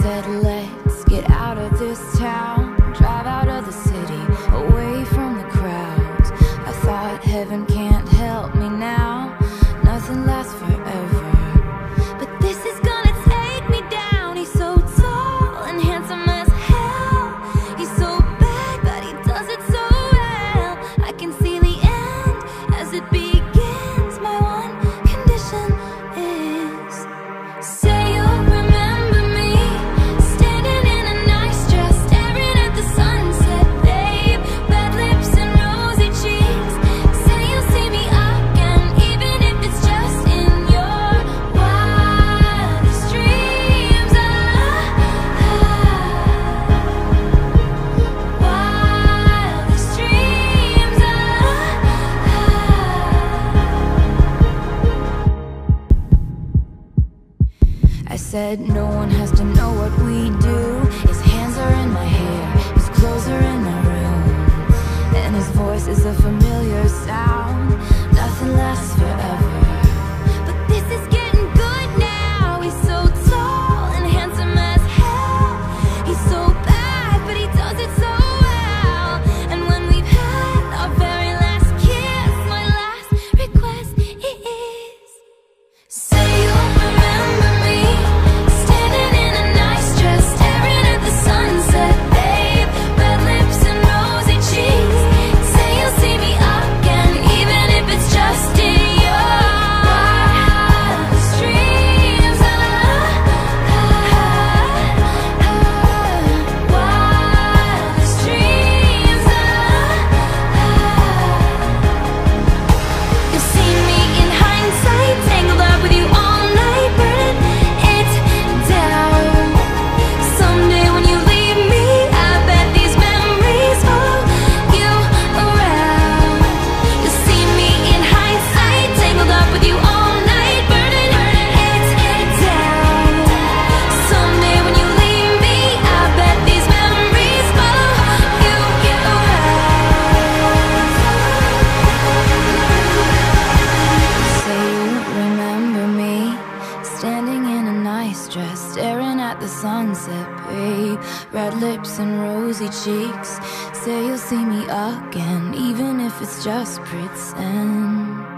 said, let's get out of this town, drive out of the city, away from the crowds. I thought heaven can't help me now, nothing lasts forever. But this is gonna take me down. He's so tall and handsome as hell. He's so bad, but he does it so well. I can see the end as it begins. My one condition is, say you'll remember me, standing in a nice dress, staring at the sunset, babe. Red lips and rosy cheeks. Say you'll see me again, even if it's just in your wildest dreams. Wildest dreams. I said no one has to know what we do. His hands are in my hair, his clothes are in my room, and his voice is a familiar sound. Nothing lasts forever, but this is getting good now. He's so tall and handsome as hell. He's so bad, but he does it so well. And when we've had our very last kiss, my last request is, say you'll remember me, standing in a nice dress, staring at the sunset, babe. Red lips and rosy cheeks. Say you'll see me again, even if it's just in your wildest dreams. Wildest dreams. You'll see me in hindsight, tangled up with you all night, burning it down. Someday when you leave me, I bet these memories follow you around. You'll see me in hindsight, tangled up with you all night, burning it down. Someday when you leave me, I bet these memories follow you around. Say you remember me, standing in a nice dress, staring at the sunset, babe. Red lips and rosy cheeks. Say you'll see me again, even if it's just pretend.